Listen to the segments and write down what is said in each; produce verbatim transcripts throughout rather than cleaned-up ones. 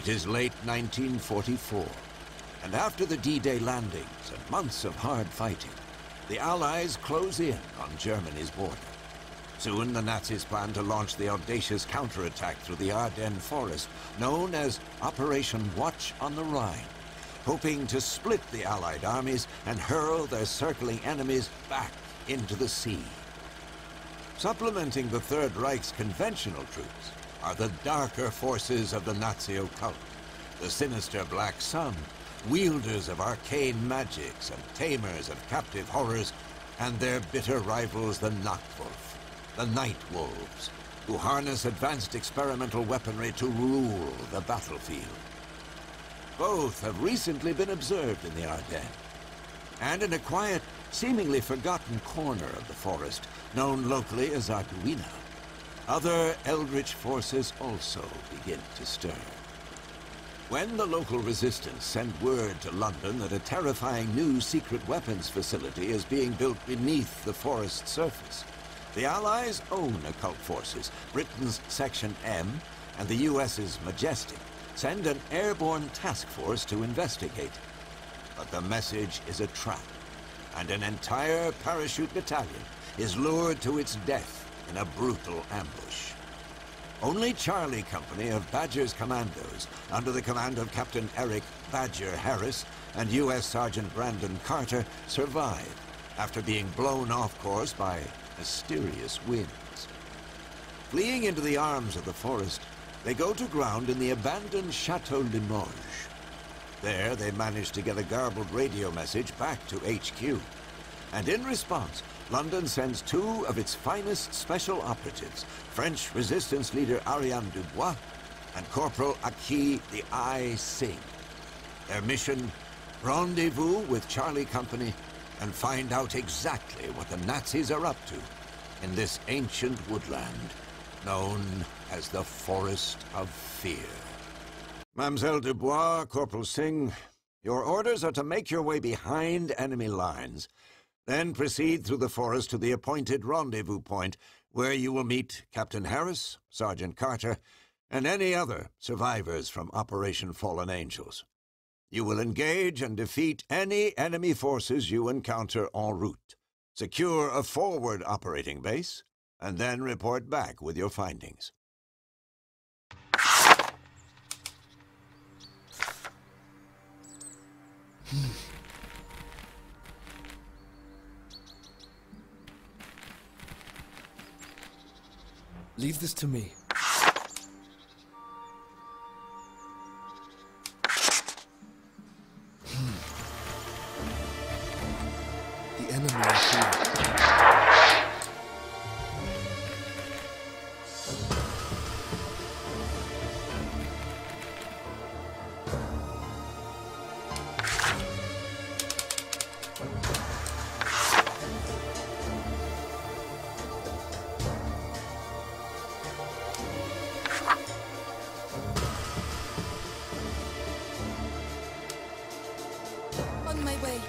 is late nineteen forty-four, and after the D-Day landings and months of hard fighting, the Allies close in on Germany's border. Soon the Nazis plan to launch the audacious counterattack through the Ardennes forest, known as Operation Watch on the Rhine, hoping to split the Allied armies and hurl their circling enemies back into the sea. Supplementing the Third Reich's conventional troops are the darker forces of the Nazi occult, the sinister Black Sun, wielders of arcane magics and tamers of captive horrors, and their bitter rivals the Nachtwolf, the Night Wolves, who harness advanced experimental weaponry to rule the battlefield. Both have recently been observed in the Ardennes, and in a quiet, seemingly forgotten corner of the forest, known locally as Arduina, other eldritch forces also begin to stir. When the local resistance sent word to London that a terrifying new secret weapons facility is being built beneath the forest's surface, the Allies' own occult forces, Britain's Section M and the U S's Majestic, send an airborne task force to investigate. But the message is a trap, and an entire parachute battalion is lured to its death in a brutal ambush. Only Charlie Company of Badger's Commandos, under the command of Captain Eric Badger Harris and U S Sergeant Brandon Carter, survive after being blown off course by mysterious winds. Fleeing into the arms of the forest, they go to ground in the abandoned Chateau Limoges. There, they manage to get a garbled radio message back to H Q. And in response, London sends two of its finest special operatives, French resistance leader Ariane Dubois and Corporal Aki the Eye Singh. Their mission, rendezvous with Charlie Company and find out exactly what the Nazis are up to in this ancient woodland known as the Forest of Fear. Mademoiselle Dubois, Corporal Singh, your orders are to make your way behind enemy lines, then proceed through the forest to the appointed rendezvous point, where you will meet Captain Harris, Sergeant Carter, and any other survivors from Operation Fallen Angels. You will engage and defeat any enemy forces you encounter en route, secure a forward operating base, and then report back with your findings. Leave this to me. The enemy is here. On my way.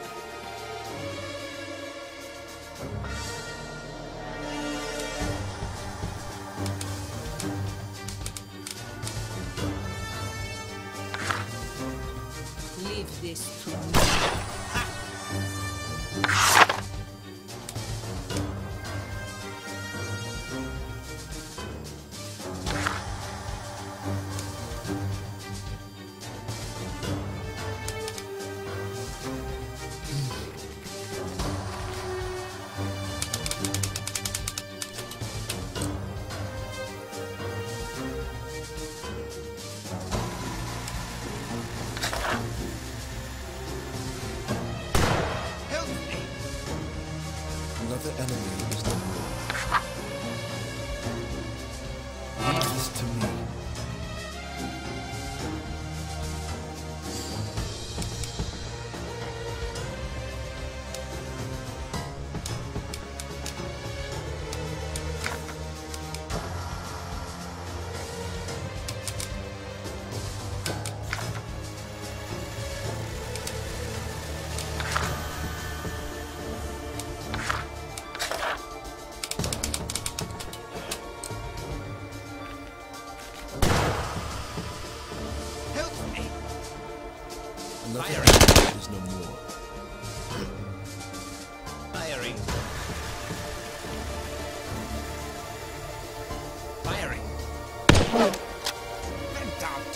Leave this to me. Another enemy is the war. Leave this to me. It is no more. Firing. Firing. Vent out.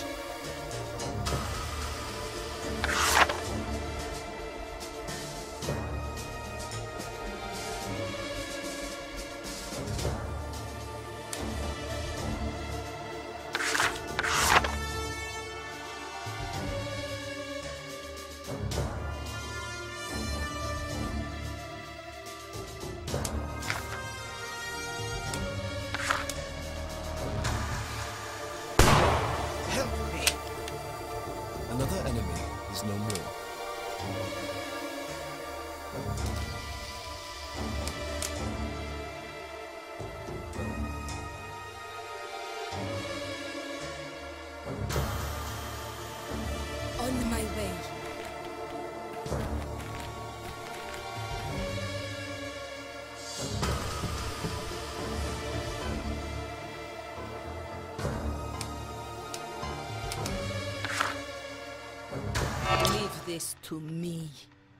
Another enemy is no more. On my way. Leave this to me.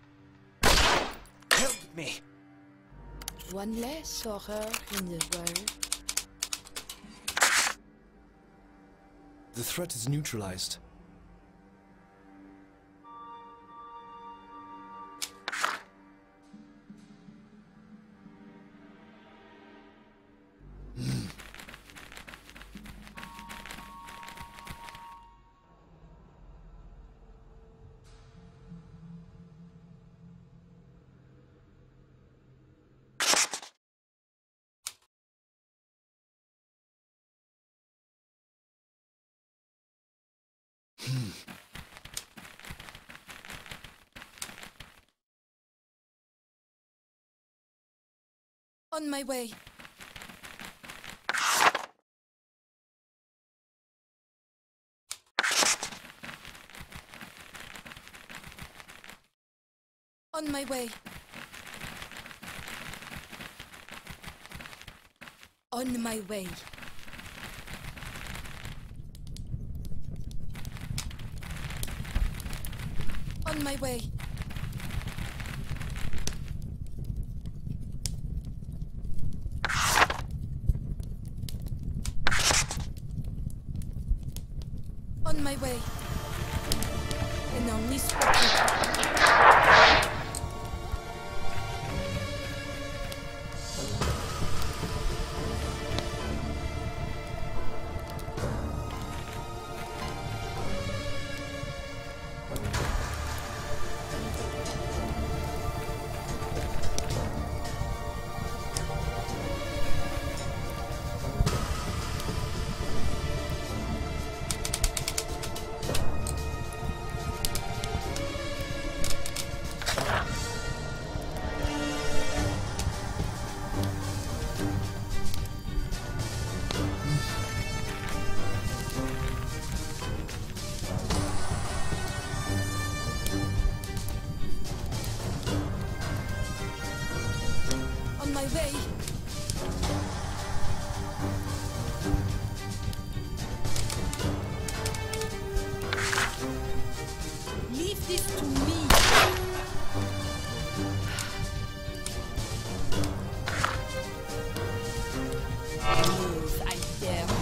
Help me. One less horror in the world. The threat is neutralized. On my way. On my way. On my way. On my way. On my way. And only spoken. On my way. Leave this to me. Move, I dare you.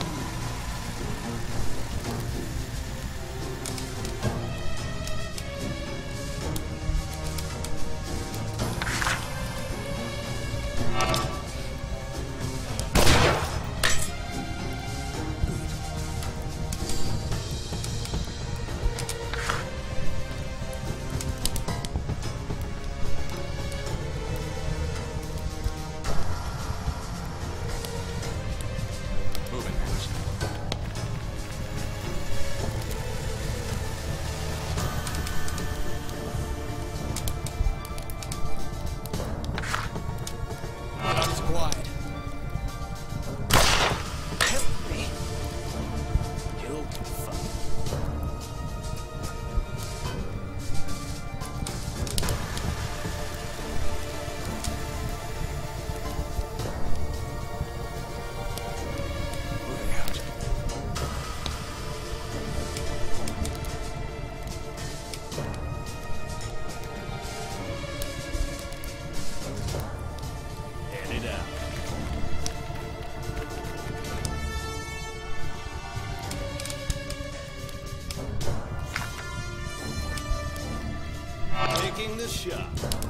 Taking the shot.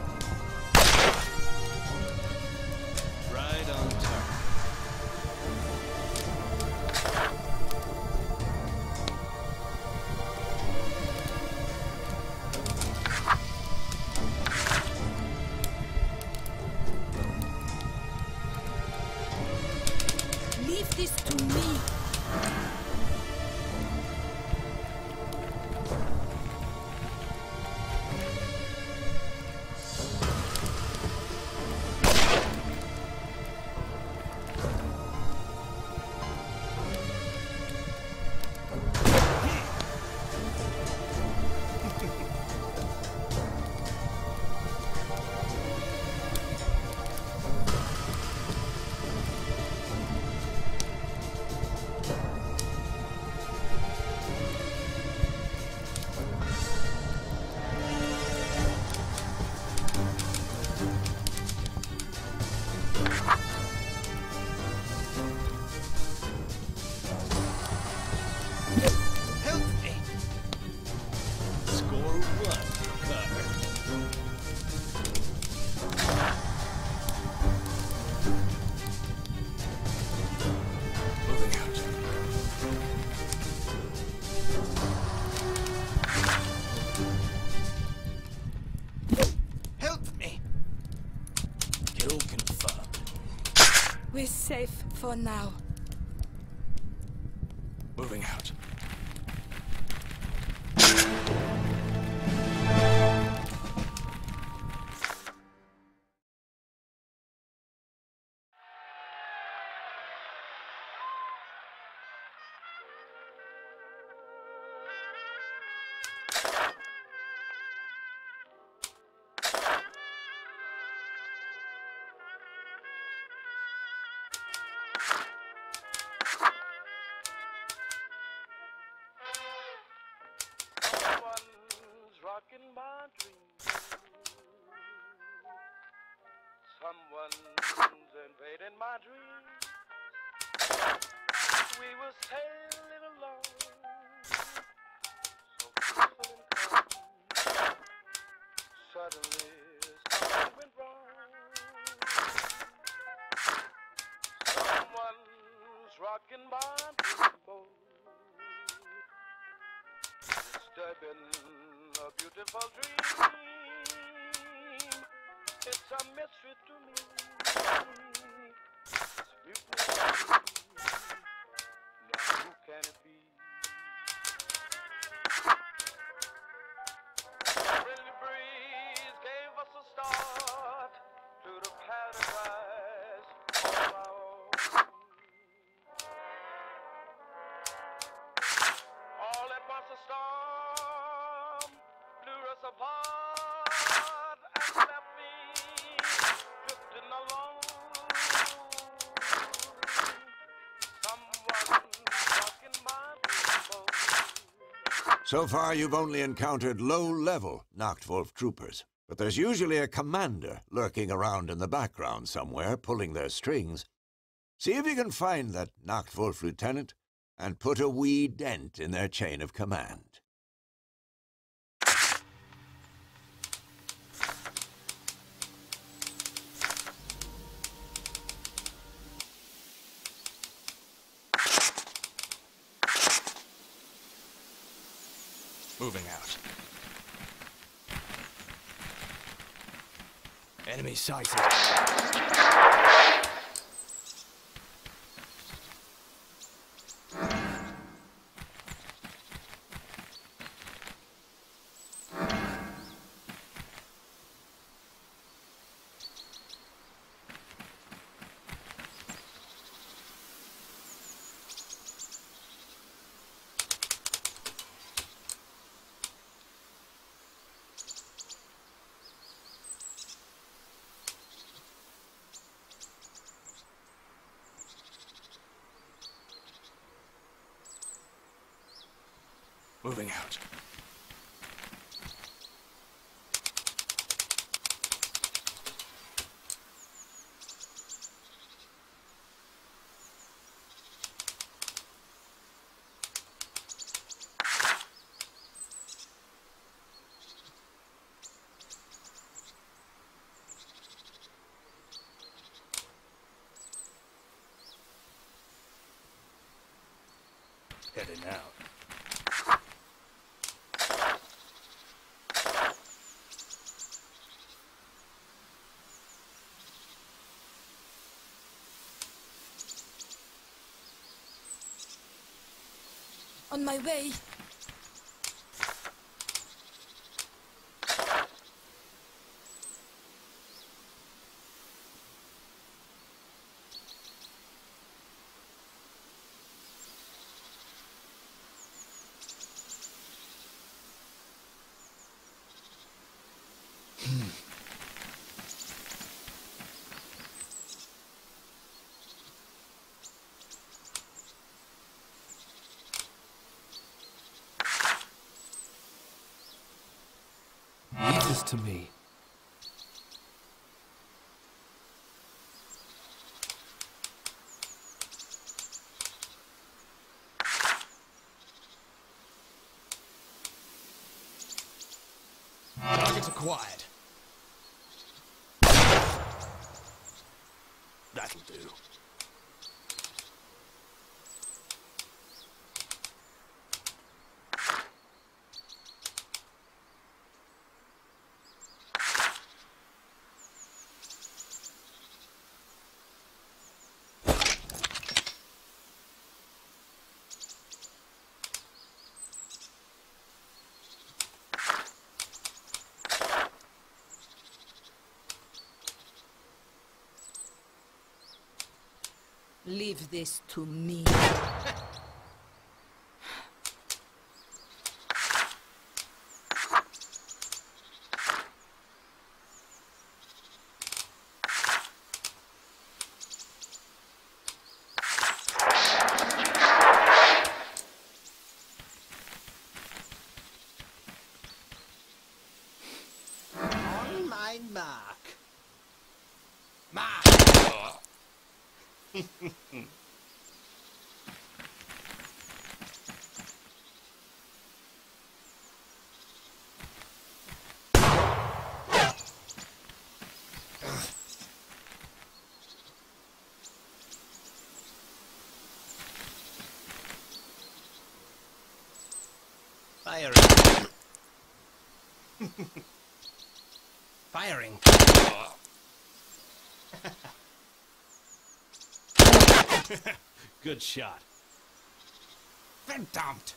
Right on target. Leave this to me. We're safe for now. Moving out. Rocking my dreams. Someone's invading my dreams. We were sailing along, so peaceful and calm. Suddenly something went wrong. Someone's rocking my dream boat, disturbing a beautiful dream. It's a mystery to me. It's beautiful. Now who can it be? A friendly breeze gave us a start to the paradise of our own. All at once a storm blew us apart and left me drifting alone. Someone rocking my boat. So far, you've only encountered low-level Nachtwolf troopers, but there's usually a commander lurking around in the background somewhere, pulling their strings. See if you can find that Nachtwolf lieutenant and put a wee dent in their chain of command. Moving out. Enemy sighted. Moving out. Heading out. On my way. Leave this to me. Targets acquired. That'll do. Leave this to me. On my mark. Mark! Firing. Firing. Good shot. Been dumped.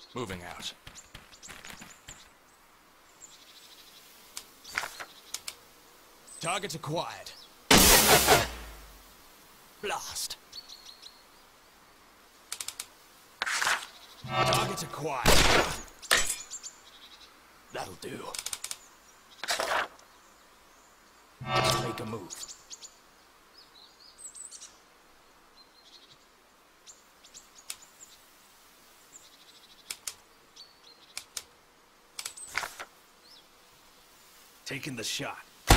Moving out. Targets acquired. Blast. Targets acquired. That'll do. Make a move. Taking the shot.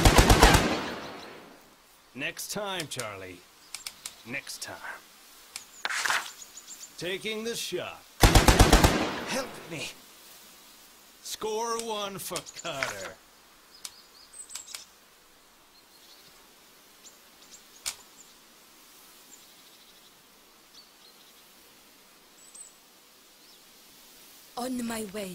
Next time, Charlie. Next time. Taking the shot. Help me. Score one for Carter. On my way.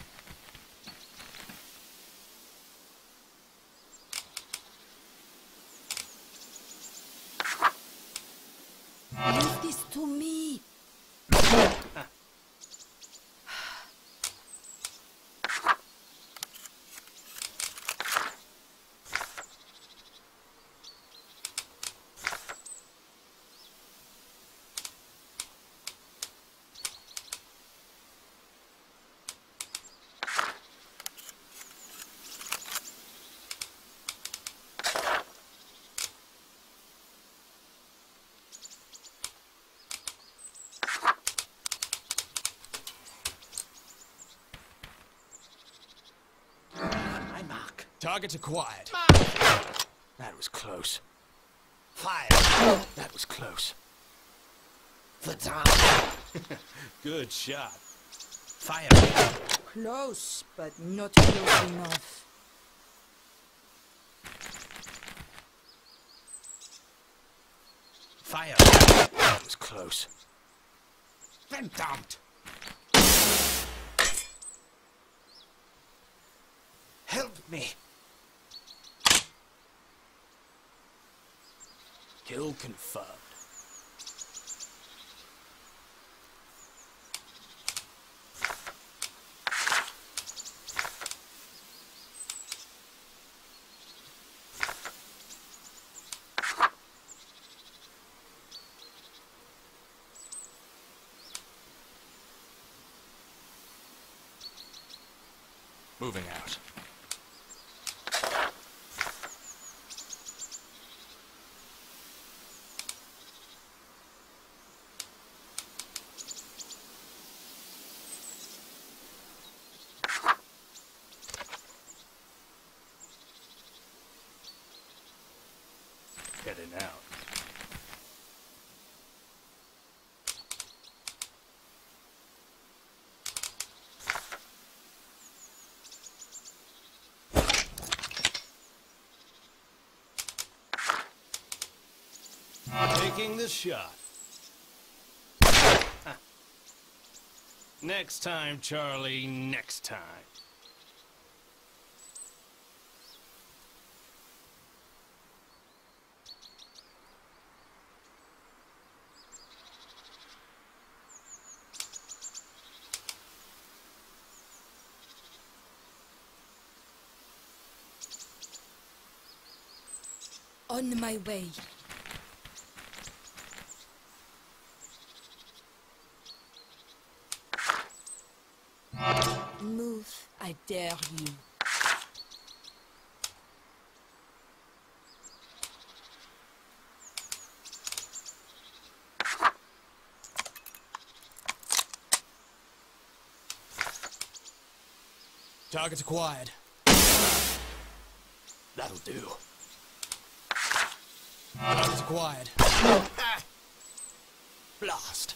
Leave this to me. Targets acquired. That was close. Fire! That was close. The time. Good shot. Fire! Close, but not close enough. Fire! That was close. Then dumped. Help me! Kill confirmed. Moving out. Heading out. Taking the shot. Next time, Charlie, next time. On my way. Move, I dare you. Targets acquired. That'll do. Targets acquired. Ah! Blast.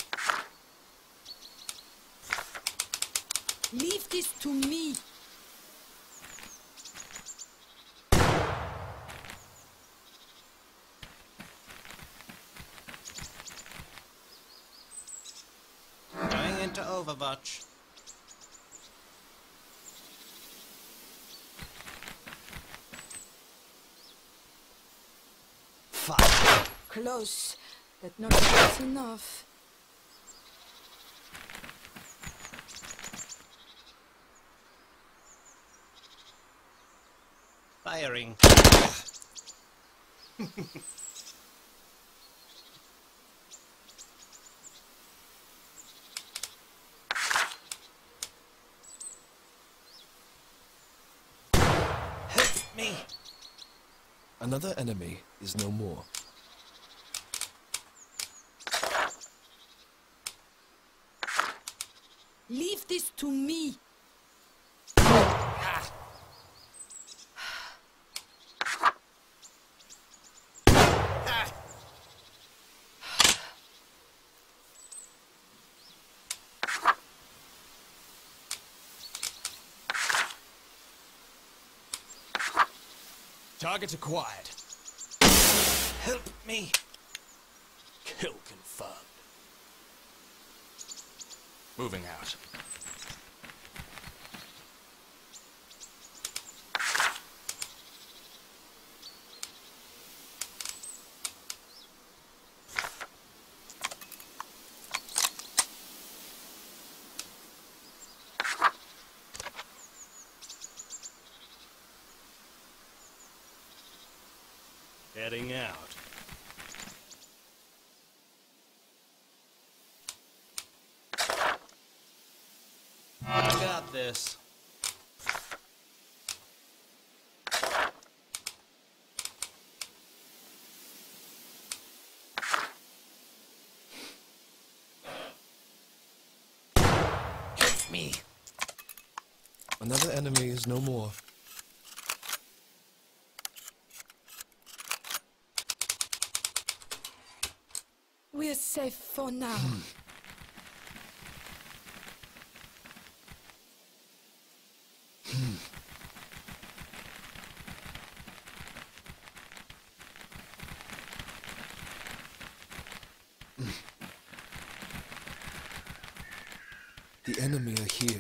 Leave this to me. Overwatch. Fire. Close, but not close enough. Firing. Help me. Another enemy is no more. Leave this to me. Target acquired. Help me. Kill confirmed. Moving out. Heading out. I got this. Help me. Another enemy is no more. We're safe for now. The enemy are here.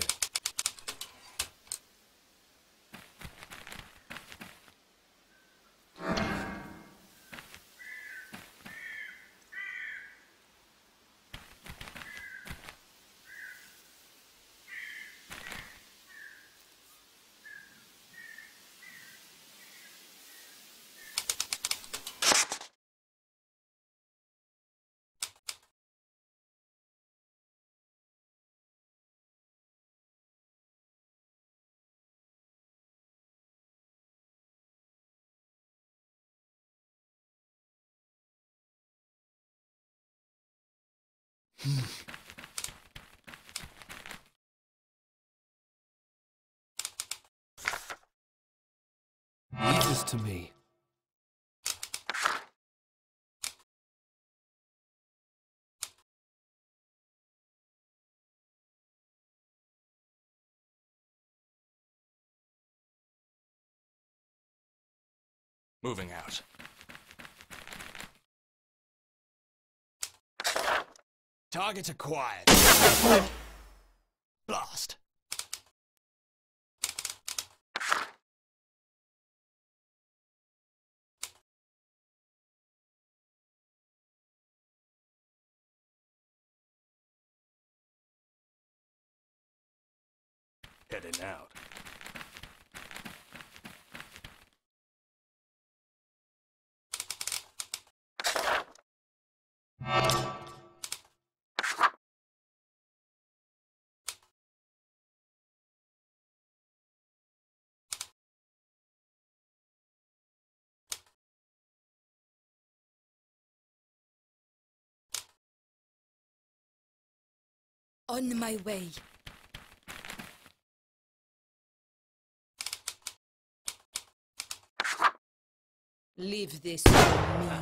Leave this to me. Moving out. Target acquired. Blast. Heading out. On my way. Leave this to me.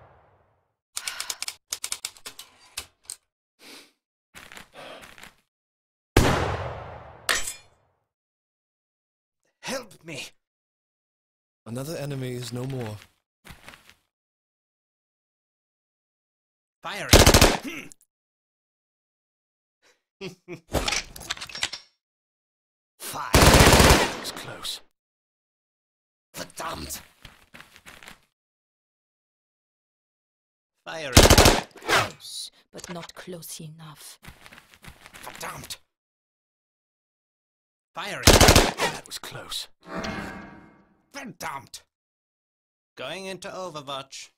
Help me. Another enemy is no more. Firing. Fire. That was close. Verdammt. Firing. Close, but not close enough. Verdammt. Firing. That was close. Verdammt. Going into Overwatch.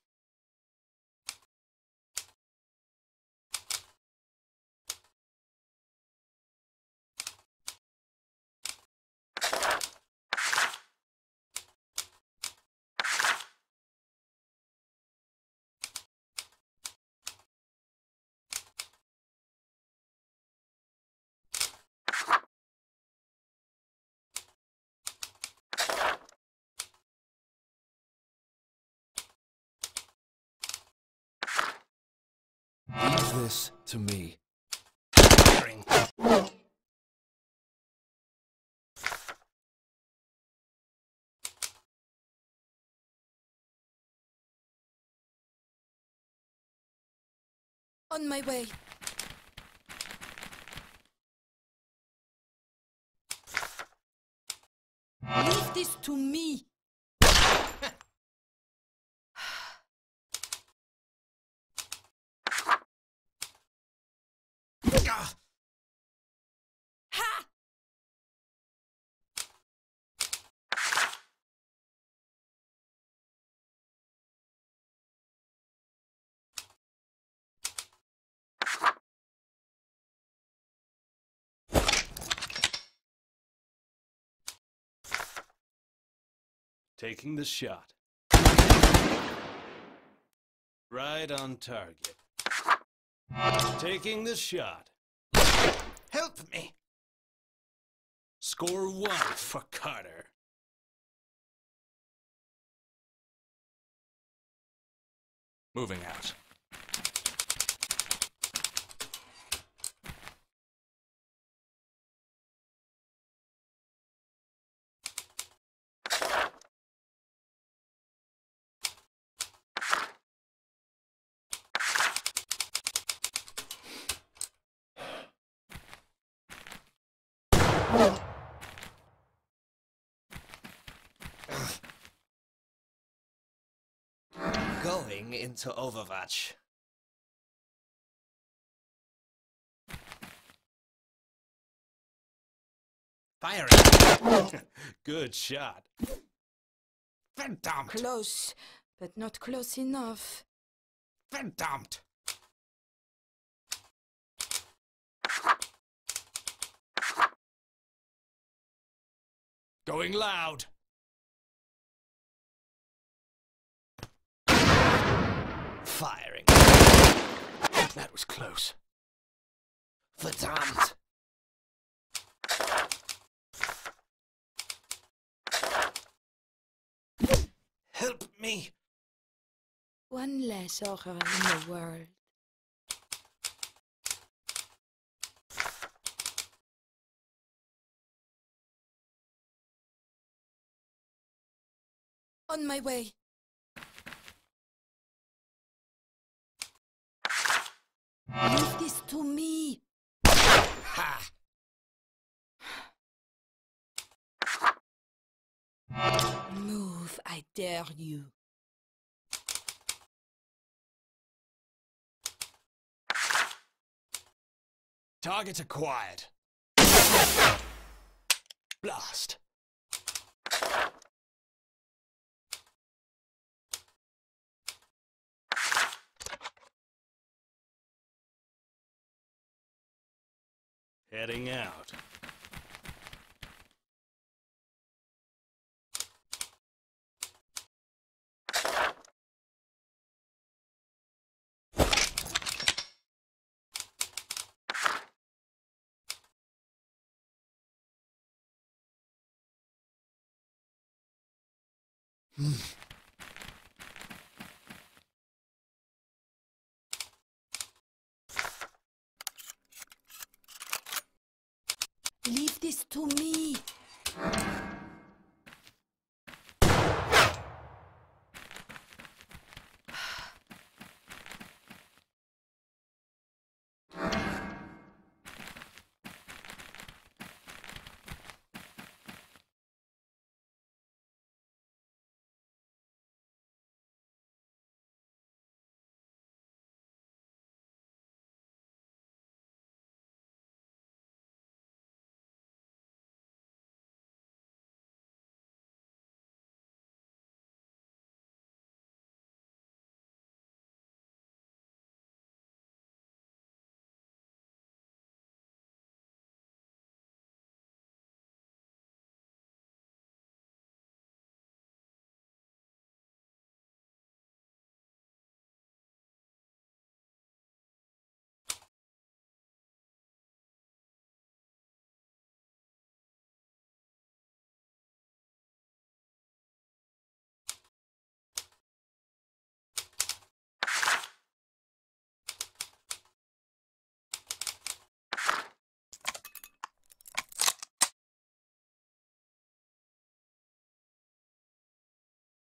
Leave this to me. Firing. On my way. Leave this to me. Ah. Ha! Taking the shot. Right on target. Taking the shot. Help me! Score one for Carter. Moving out. Going into Overwatch. Firing. Good shot. Verdammt. Close, but not close enough. Verdammt. Going loud. Firing. That was close. Verdammt. Help me. One less horror in the world. On my way. Leave this to me. Ha! Move, I dare you. Target acquired. Blast. Heading out. Leave this to me.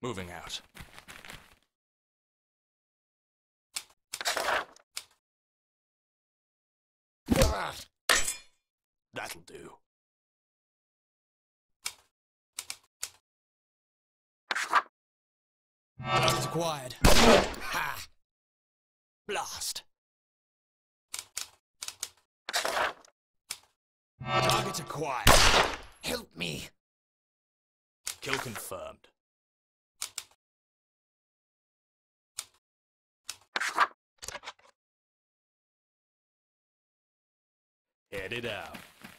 Moving out. Ah, that'll do. Target acquired. Ha! Blast. Target acquired. Help me. Kill confirmed. Headed out.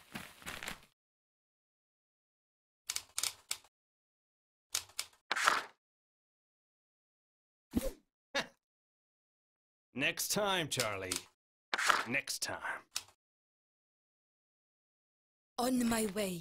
Next time, Charlie. Next time. On my way.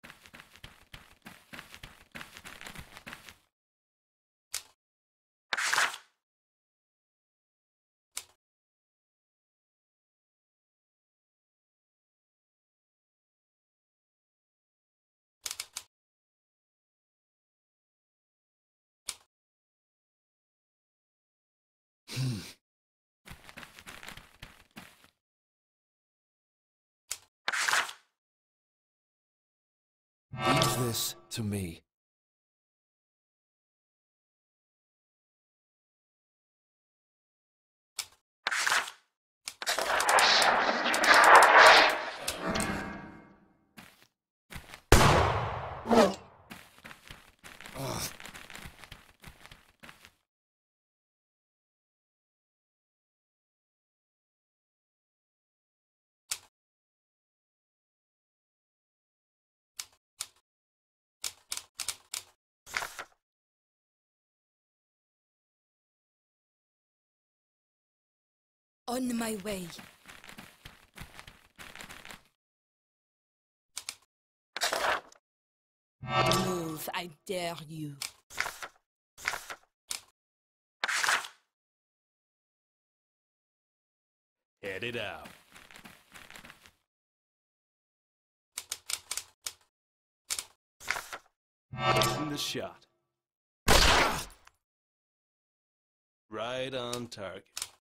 Leave this to me. On my way. Move, I dare you. Headed out. Taking the shot. Right on target.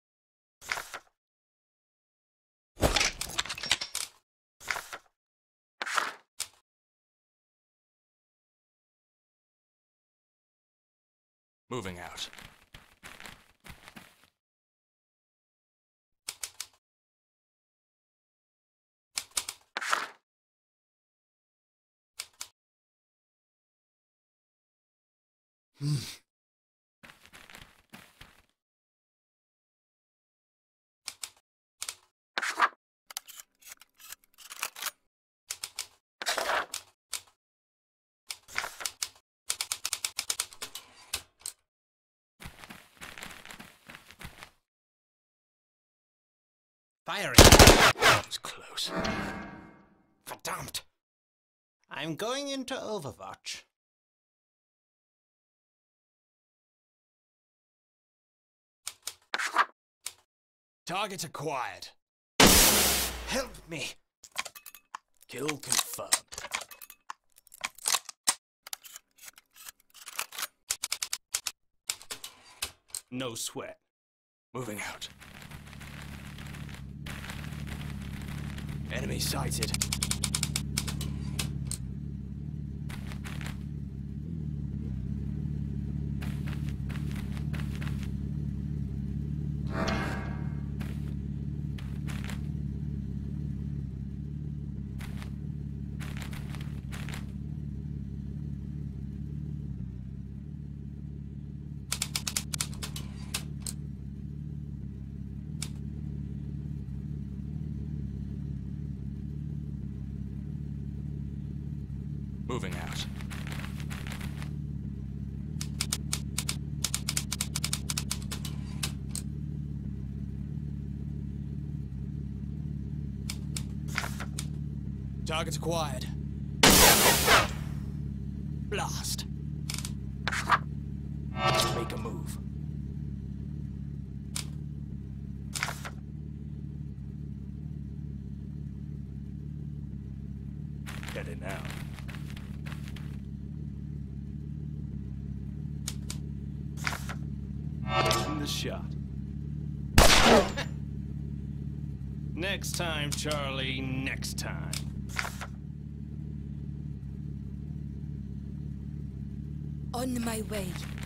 Moving out. Hmm. Firing. That was close. Verdammt. I'm going into Overwatch. Target acquired. Help me. Kill confirmed. No sweat. Moving out. Enemy sighted. Moving out. Target acquired. Blast. Make a move. Heading out. shot. Next time, Charlie, next time. On my way.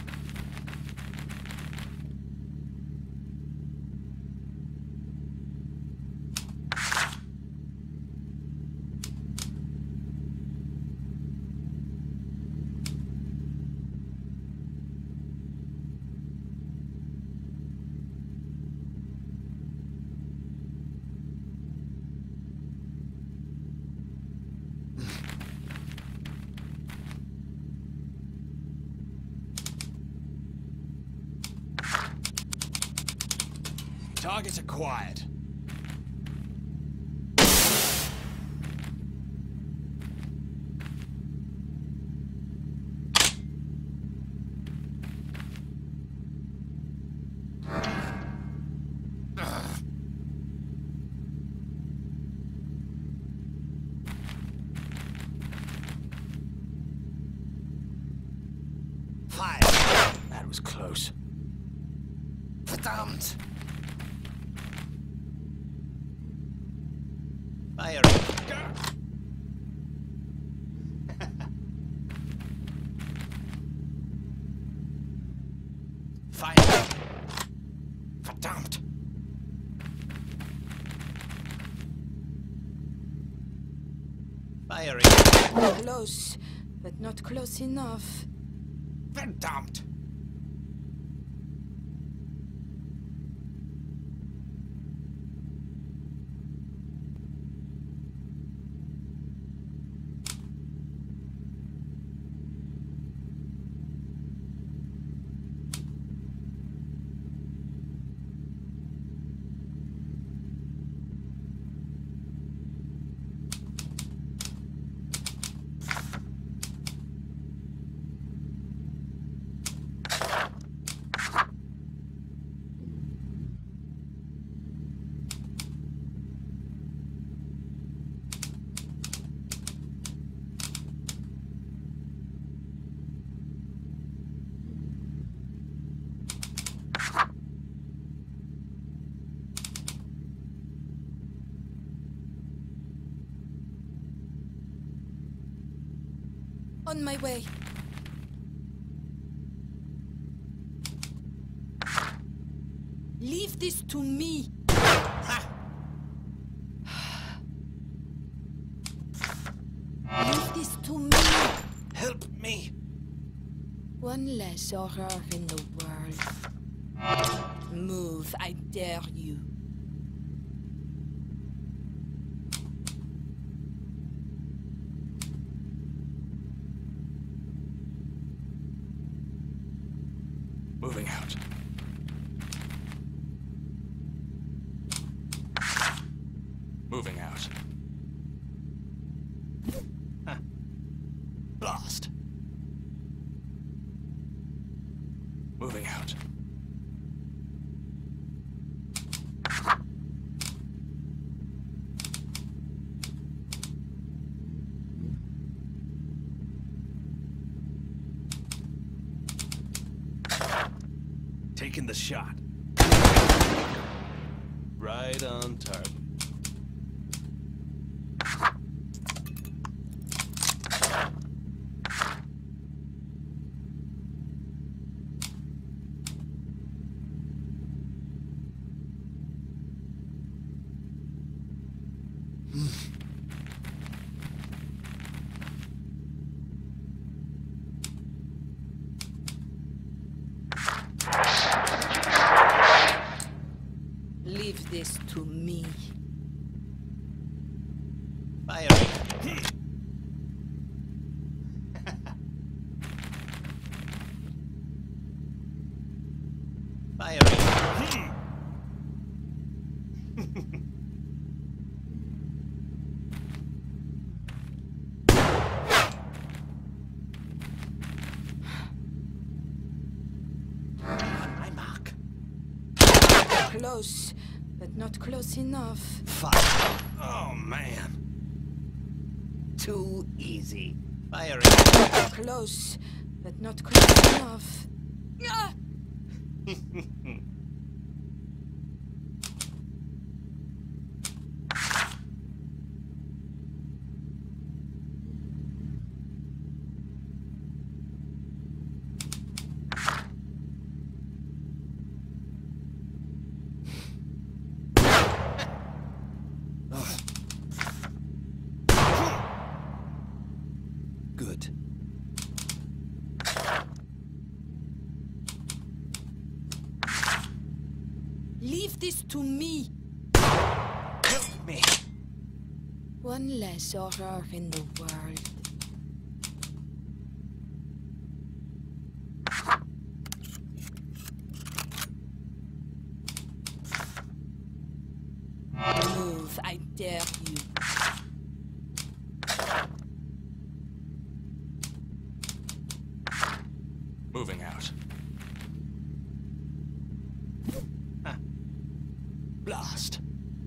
Targets acquired. Fire! That was close. Verdammt! Fire! Fire! Verdammt! Firing! Close, but not close enough. Verdammt! On my way. Leave this to me. Leave this to me. Help me! One less horror in the world. Move, I dare you. Moving out. Moving out. Huh. Blast. Moving out. Taking the shot. Right on target. Leave this to me. Firing. Firing. On my mark. Close, but not close enough. Fire. Oh, man. Too easy. Firing. Close, but not close enough. Ah! Leave this to me. Help me. One less horror in the world. Move, I dare you. Moving out. Ah. Blast.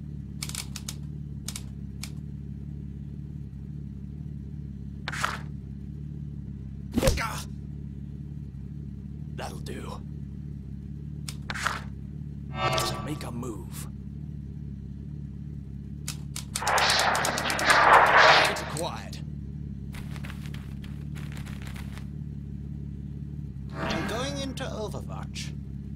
Gah. That'll do. Just make a move. It's quiet. I'm going into Overwatch.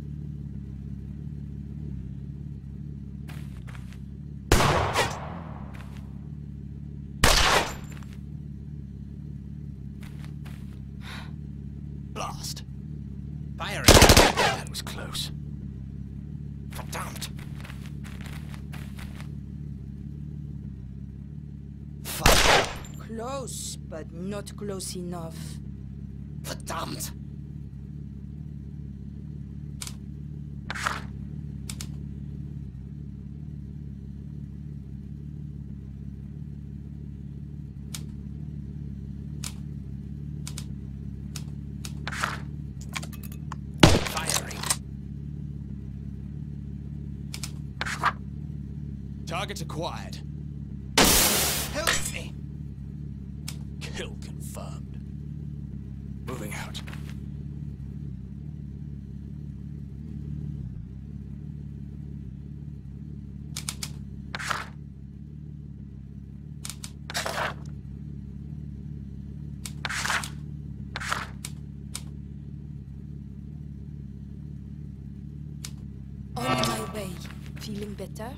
Blast. Firing. That was close. Verdammt. Fire. Close, but not close enough. Verdammt. Target acquired. Help me! Kill confirmed. Moving out. On my way. Feeling better?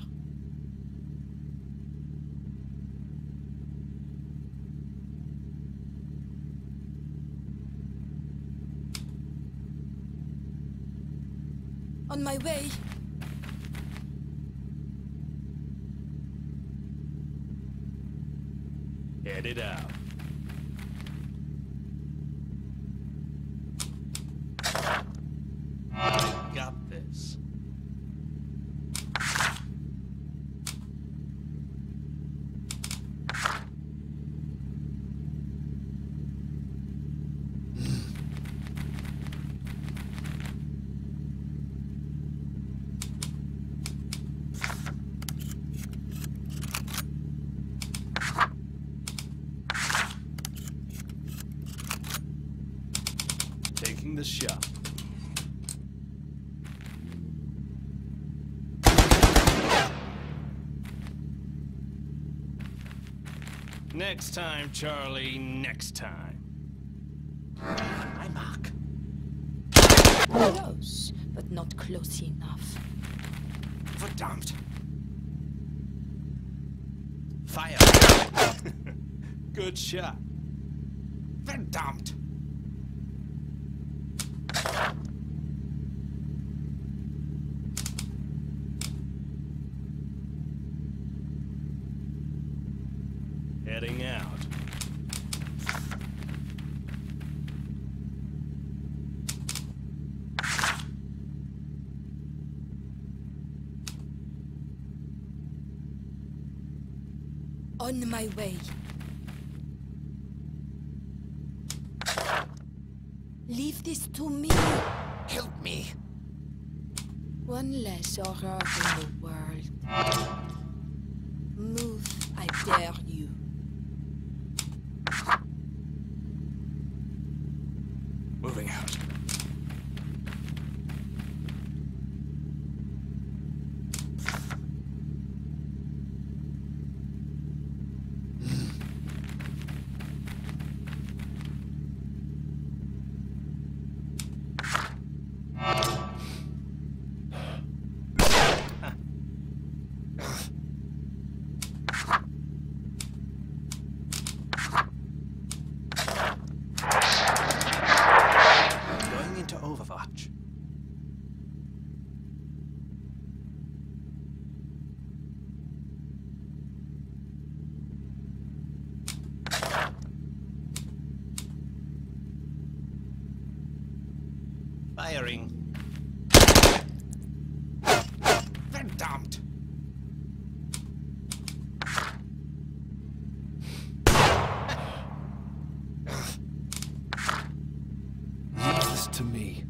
On my way. Headed out. I got this. Taking the shot. Next time, Charlie, next time. My mark. Close, but not close enough. Verdammt. Fire. Good shot. Verdammt. Heading out. On my way. Leave this to me. Help me. One less horror in the world. Move, I dare you. Moving out. firing. They're damned. Leave this to me.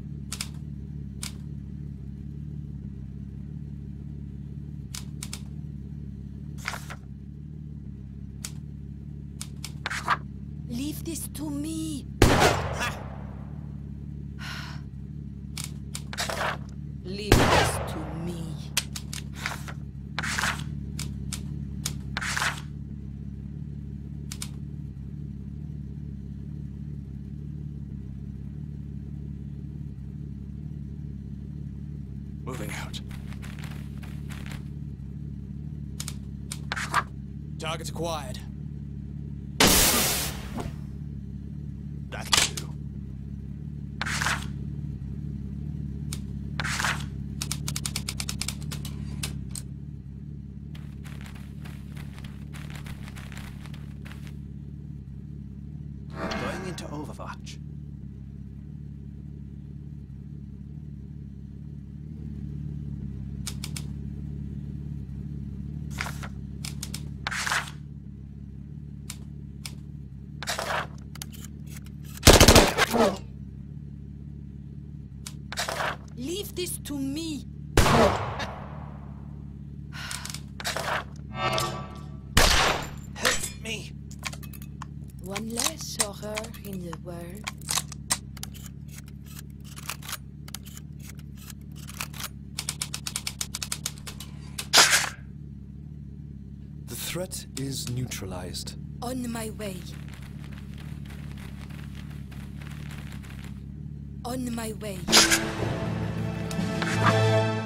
Leave this to me. Leave this to me. Moving out. Targets acquired. That'll do. Going into Overwatch. Leave this to me. Help me. One less horror in the world. The threat is neutralized. On my way. On my way.